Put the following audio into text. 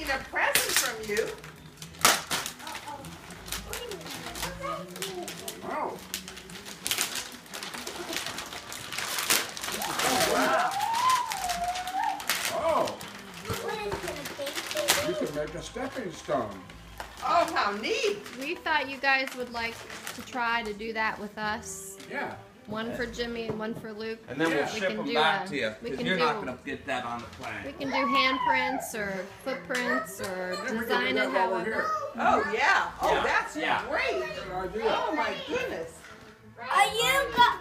a present from you. Oh. Oh, wow. Oh. You can make a stepping stone. Oh, how neat. We thought you guys would like to try to do that with us. Yeah. One for Jimmy and one for Luke. And then we'll Yeah. ship them back to you, because you're not going to get that on the plane. We can do handprints or footprints or Yeah, we can do design that it while we're however. here. Oh, yeah. Oh, Yeah, that's yeah. great. Good idea. Oh, my goodness. Are you